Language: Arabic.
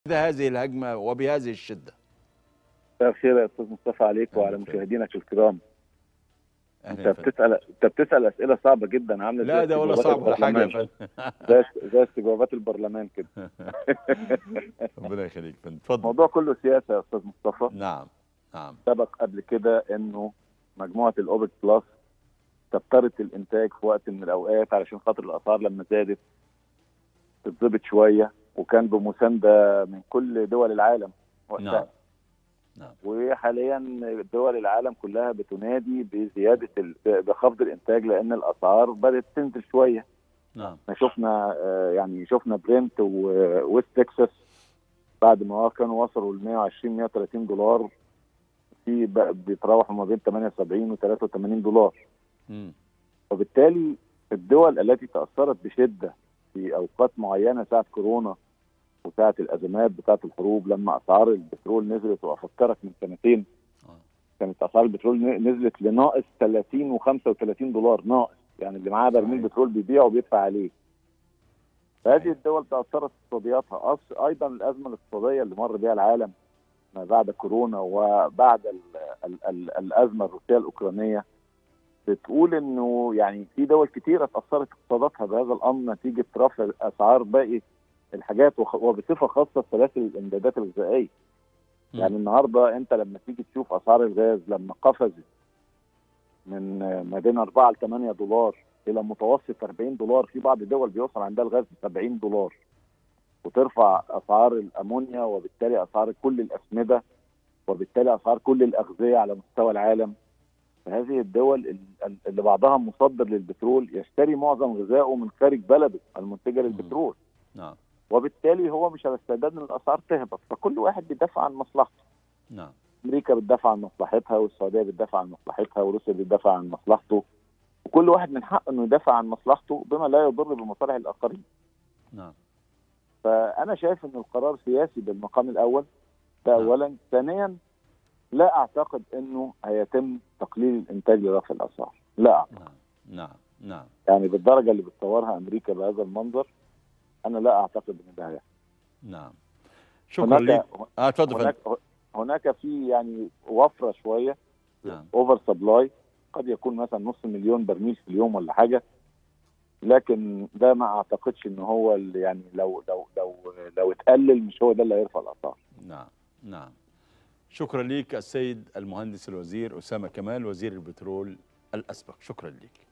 هذه الهجمة وبهذه الشدة. مساء الخير يا استاذ مصطفى عليك وعلى مشاهدينك الكرام. انت بتسال اسئله صعبه جدا، عامله لا ده ولا صعب ولا حاجه يا فندم. زي استجوابات البرلمان كده. ربنا يخليك يا فندم، اتفضل. الموضوع كله سياسه يا استاذ مصطفى. نعم نعم. سبق قبل كده انه مجموعه الاوبك بلس تبترت الانتاج في وقت من الاوقات علشان خاطر الاسعار لما زادت تتظبط شويه، وكان بمسانده من كل دول العالم وقتها. نعم. وحاليا دول العالم كلها بتنادي بزياده بخفض الانتاج لان الاسعار بدات تنزل شويه. نعم. شفنا برنت وويست تكساس بعد ما كانوا وصلوا ل 120 130 دولار، في بيتراوحوا ما بين 78 و 83 دولار. وبالتالي الدول التي تاثرت بشده في اوقات معينه ساعه كورونا وساعه الازمات بتاعه الحروب، لما اسعار البترول نزلت، وافكرك من سنتين كانت اسعار البترول نزلت لناقص 30 و35 دولار، ناقص يعني اللي معاه برميل بترول بيبيعه وبيدفع عليه. فهذه الدول تاثرت اقتصادياتها. ايضا الازمه الاقتصاديه اللي مر بها العالم ما بعد كورونا وبعد الازمه الروسيه الاوكرانيه بتقول انه يعني في دول كثيره تاثرت اقتصاداتها بهذا الامر نتيجه رفع اسعار باقي الحاجات، وبصفه خاصه سلاسل الامدادات الغذائيه. يعني النهارده انت لما تيجي تشوف اسعار الغاز لما قفزت من ما بين 4 ل 8 دولار الى متوسط 40 دولار، في بعض الدول بيوصل عندها الغاز ب 70 دولار، وترفع اسعار الامونيا وبالتالي اسعار كل الاسمده وبالتالي اسعار كل الاغذيه على مستوى العالم. فهذه الدول اللي بعضها مصدر للبترول يشتري معظم غذائه من خارج بلده المنتجه للبترول. نعم. وبالتالي هو مش على استعداد ان الاسعار تهبط، فكل واحد بيدافع عن مصلحته. نعم. امريكا بتدافع عن مصلحتها، والسعوديه بتدافع عن مصلحتها، وروسيا بتدافع عن مصلحته، وكل واحد من حقه انه يدافع عن مصلحته بما لا يضر بمصالح الاخرين. نعم. فانا شايف ان القرار سياسي بالمقام الاول، ده اولا. ثانيا لا اعتقد انه هيتم تقليل الانتاج لرفع الاسعار، لا اعتقد. نعم. يعني بالدرجه اللي بتصورها امريكا بهذا المنظر انا لا اعتقد ان ده هيحصل. نعم. شكرا لك. اتفضل. هناك في يعني وفره شويه، نعم، اوفر سبلاي، قد يكون مثلا نص مليون برميل في اليوم ولا حاجه، لكن ده ما اعتقدش ان هو يعني لو اتقلل مش هو ده اللي هيرفع الاسعار. نعم. شكرا لك السيد المهندس الوزير أسامة كمال وزير البترول الأسبق، شكرا لك.